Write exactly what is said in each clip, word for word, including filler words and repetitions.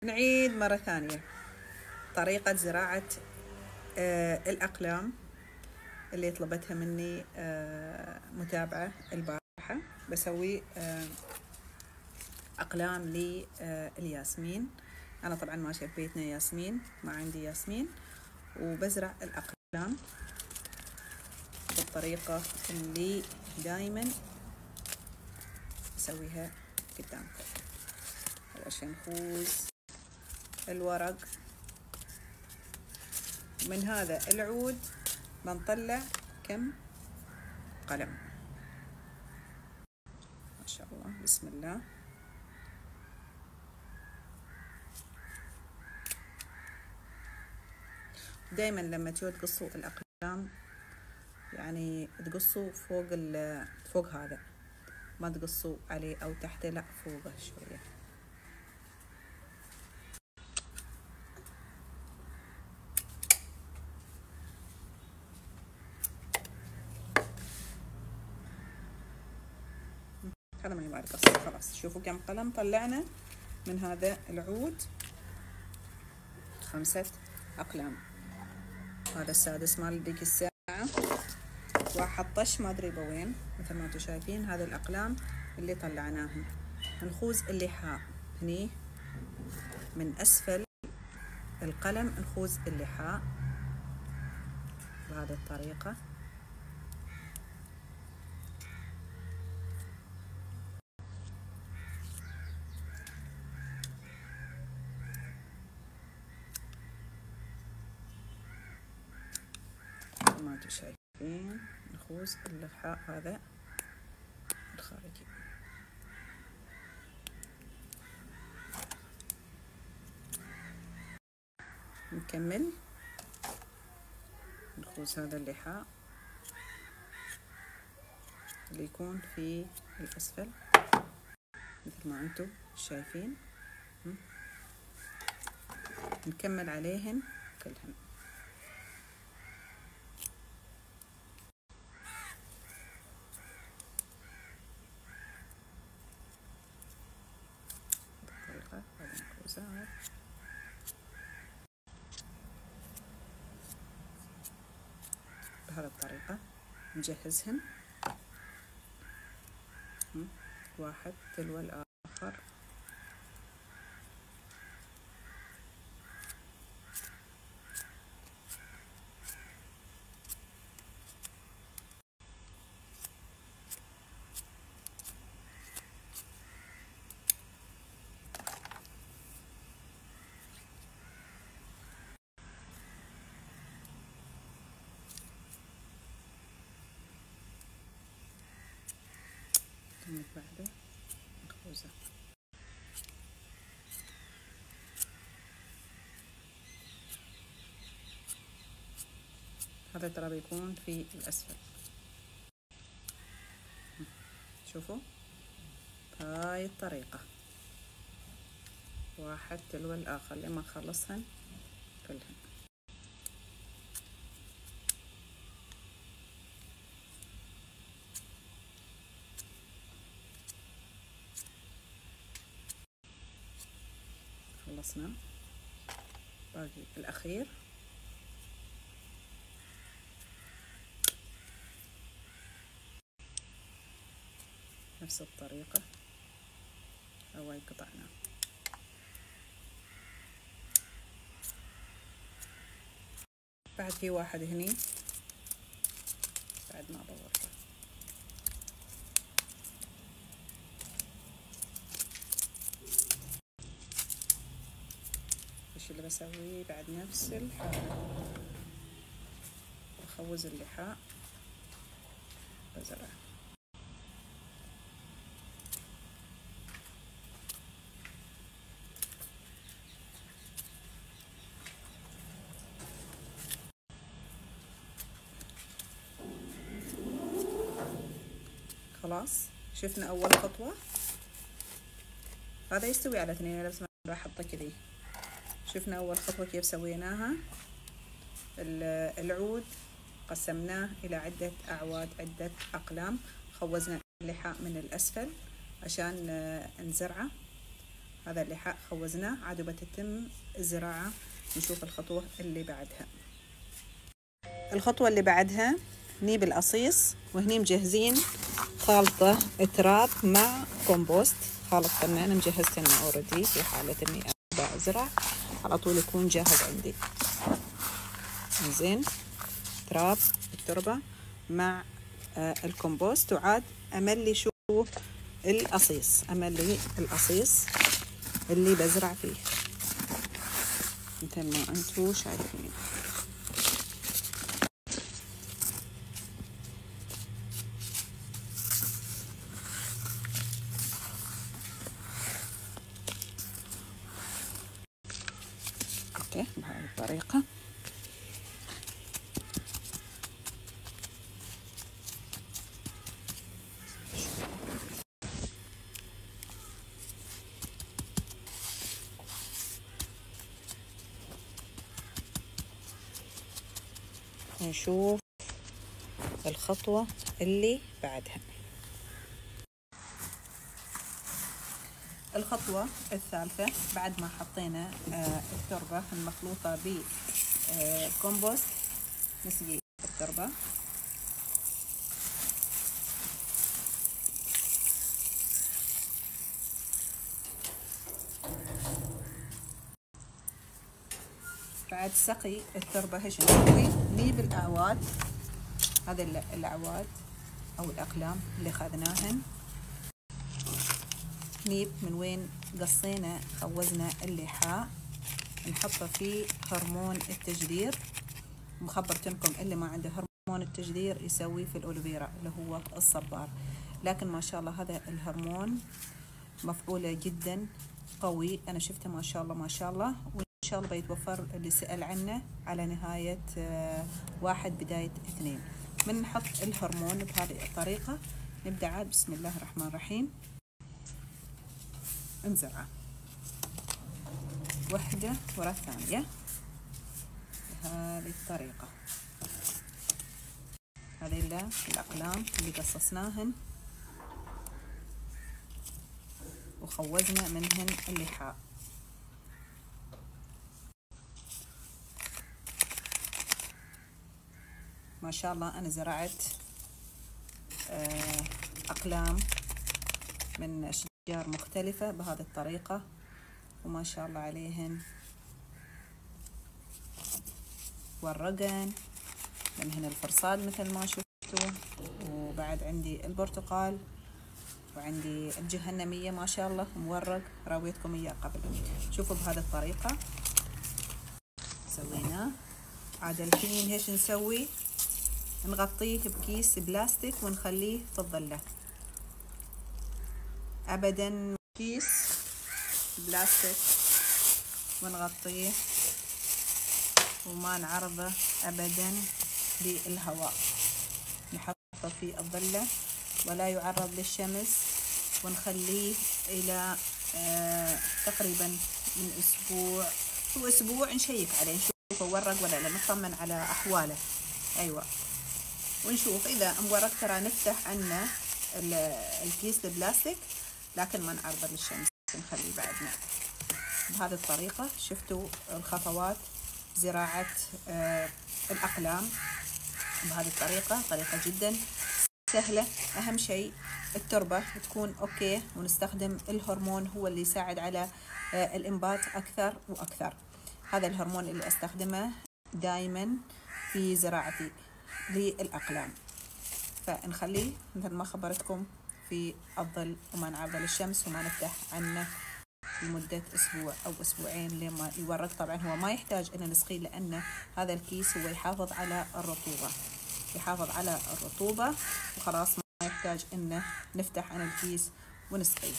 نعيد مرة ثانية طريقة زراعة آه الأقلام اللي طلبتها مني آه متابعة البارحة. بسوي آه أقلام للياسمين. أنا طبعا ماشية ببيتنا ياسمين، ما عندي ياسمين، وبزرع الأقلام بالطريقة اللي دايما أسويها قدامكم. أول شي نخوز الورق من هذا العود، بنطلع كم قلم ما شاء الله، بسم الله. دايما لما تيجوا تقصوا الأقلام يعني تقصوا فوق فوق هذا، ما تقصوا عليه أو تحته، لا فوقه شوية. هذا ماني بعد قص. خلاص شوفوا كم قلم طلعنا من هذا العود، خمسة أقلام. هذا السادس مال ديك الساعة، واحد طش ما أدري بوين. مثل ما انتم شايفين هذه الأقلام اللي طلعناها. نخوز اللحاء هني من أسفل القلم، نخوز اللحاء بهذه الطريقة. ما انتم شايفين نخوز اللحاء هذا الخارجي. نكمل نخوز هذا اللحاء اللي يكون في الأسفل مثل ما انتم شايفين. نكمل عليهن كلهن. بالطريقة هذه نخوزها بهذه الطريقة، نجهزهن واحد تلو الآخر. كمل بعده نخوزه. هذا ترى بيكون في الأسفل. شوفوا بهاي الطريقة، واحد تلو الآخر لما نخلصهن كلهن. خلصنا، باقي الأخير. نفس الطريقة هواي قطعنا. بعد في واحد هني بعد ما دورته. ايش اللي بسويه بعد؟ نفس الحالة، بخوز اللحاء بزرعه. خلاص شفنا أول خطوة. هذا يستوي على اثنين بس ما راح أحطه كذي. شفنا أول خطوة كيف سويناها. العود قسمناه إلى عدة أعواد، عدة أقلام. خوزنا اللحاء من الأسفل عشان نزرعه. هذا اللحاء خوزناه، عاد بتتم الزراعة. نشوف الخطوة اللي بعدها. الخطوة اللي بعدها نجيب القصيص، وهني مجهزين خلطة تراب مع كومبوست. خلطة أنا مجهزت لنا أوريدي في حالة إني أبغى أزرع على طول يكون جاهز عندي. زين، تراب التربة مع آه الكومبوست، وعاد أملي شو القصيص، أملي القصيص اللي بزرع فيه مثل ما أنتوا شايفين. اوكي بهذه الطريقة. نشوف الخطوة اللي بعدها. الخطوة الثالثة بعد ما حطينا التربة المخلوطة بالكومبوست، نسقي التربة. بعد سقي التربة ايش نسوي؟ نجيب الأعواد، هذا الأعواد أو الأقلام اللي أخذناهن، نجيب من وين قصينا خوزنا اللحاء، نحطه في هرمون التجدير. مخبرتنكم اللي ما عنده هرمون التجدير يسوي في الأوليفيرا اللي هو الصبار، لكن ما شاء الله هذا الهرمون مفعوله جدا قوي، أنا شفته ما شاء الله ما شاء الله، وإن شاء الله بيتوفر اللي سأل عنه على نهاية واحد بداية اثنين. من نحط الهرمون بهذه الطريقة نبدأ عاد بسم الله الرحمن الرحيم انزرعه واحدة ورا الثانية بهذه الطريقة. هذه الأقلام اللي قصصناهن وخوزنا منهن اللحاء. ما شاء الله أنا زرعت أقلام من أشجار مختلفة بهذه الطريقة، وما شاء الله عليهن والرقن، من هنا الفرصاد مثل ما شفتوا، وبعد عندي البرتقال، وعندي الجهنمية ما شاء الله مورق، راويتكم إياه قبل. شوفوا بهذه الطريقة سويناه. عاد الحين ايش نسوي؟ نغطيه بكيس بلاستيك ونخليه في الظلة. أبدا كيس بلاستيك ونغطيه وما نعرضه أبدا للهواء، نحطه في الظلة ولا يعرض للشمس، ونخليه إلى آه تقريبا من أسبوع هو أسبوع نشيك عليه نشوفه ورق ولا لا، نطمن على أحواله. أيوة، ونشوف إذا مورق ترى نفتح عنه الكيس البلاستيك لكن ما نعرضه للشمس، نخليه بعدنا بهذه الطريقة. شفتوا الخطوات زراعة آه الأقلام بهذه الطريقة، طريقة جدا سهلة. أهم شيء التربة تكون أوكي، ونستخدم الهرمون هو اللي يساعد على آه الإنبات أكثر وأكثر. هذا الهرمون اللي أستخدمه دائما في زراعتي للأقلام، فنخليه مثل ما خبرتكم في الظل وما نعرضه للشمس وما نفتح عنه لمدة أسبوع أو أسبوعين لما يورق. طبعا هو ما يحتاج أن نسقيه لأن هذا الكيس هو يحافظ على الرطوبة، يحافظ على الرطوبة وخلاص ما يحتاج أن نفتح عن الكيس ونسقيه.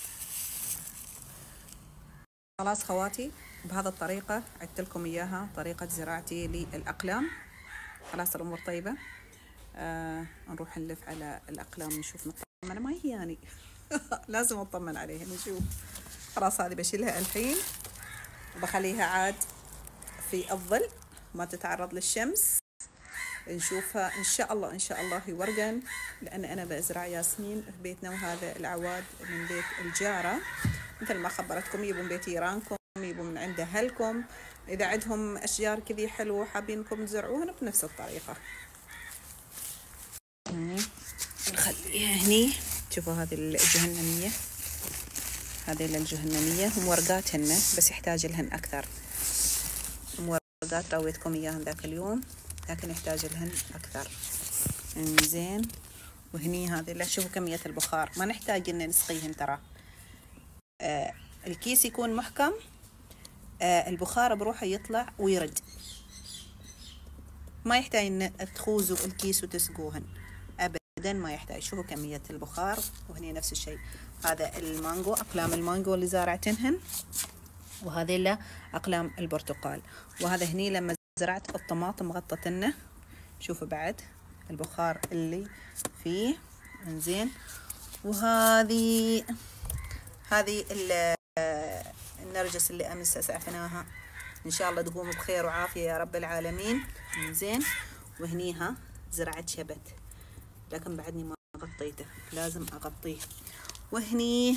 خلاص خواتي بهذا الطريقة عدت لكم إياها، طريقة زراعتي للأقلام. خلاص الأمور طيبة. آه نروح نلف على الأقلام نشوف نطمن، ما هي يعني لازم نطمن عليها نشوف. خلاص هذه بشيلها الحين وبخليها عاد في الظل ما تتعرض للشمس، نشوفها إن شاء الله إن شاء الله يورقن، لأن أنا بزرع ياسمين في بيتنا، وهذا العواد من بيت الجارة مثل ما خبرتكم، يبون بيت جيرانكم، يبون من عند أهلكم، إذا عندهم أشجار كذي حلوة حابينكم تزرعوهن بنفس الطريقة. نخليها هني. شوفوا هذه الجهنمية، هذه الجهنمية هم ورقاتهن بس يحتاج لهن أكثر. هم ورقات رويتكم إياهن ذاك اليوم، لكن يحتاج لهن أكثر. إنزين، وهني هذه لا، شوفوا كمية البخار، ما نحتاج إن نسقيهن ترى. آه الكيس يكون محكم، آه البخار بروحه يطلع ويرد، ما يحتاج إن تخوزوا الكيس وتسقوهن أبدا، ما يحتاج. شوفوا كمية البخار. وهني نفس الشيء، هذا المانجو، أقلام المانجو اللي زارعتنهن، وهذه له أقلام البرتقال. وهذا هني لما زرعت الطماطم غطتنه، شوفوا بعد البخار اللي فيه. انزين، وهذه هذه النرجس اللي امس اسعفناها، ان شاء الله تقوم بخير وعافيه يا رب العالمين. انزين، وهنيها زرعت شبت، لكن بعدني ما غطيته، لازم اغطيه. وهني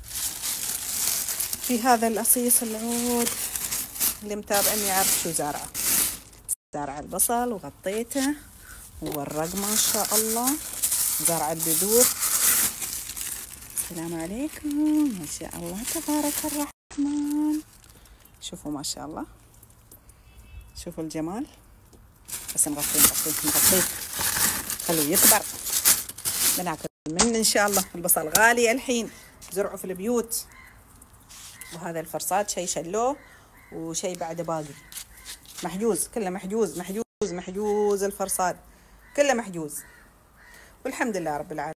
في هذا القصيص العود اللي متابعني يعرف شو زارعه، زارع البصل وغطيته وورق ما شاء الله، زارع البذور. السلام عليكم، ما شاء الله تبارك الرحمن. شوفوا ما شاء الله، شوفوا الجمال. بس نغطيه نغطيه نغطيه خلوه يكبر بناكل منه ان شاء الله. البصل غالي الحين، زرعوا في البيوت. وهذا الفرصاد شيء شلوه وشيء بعد باقي محجوز، كله محجوز محجوز محجوز، الفرصاد كله محجوز، والحمد لله رب العالمين.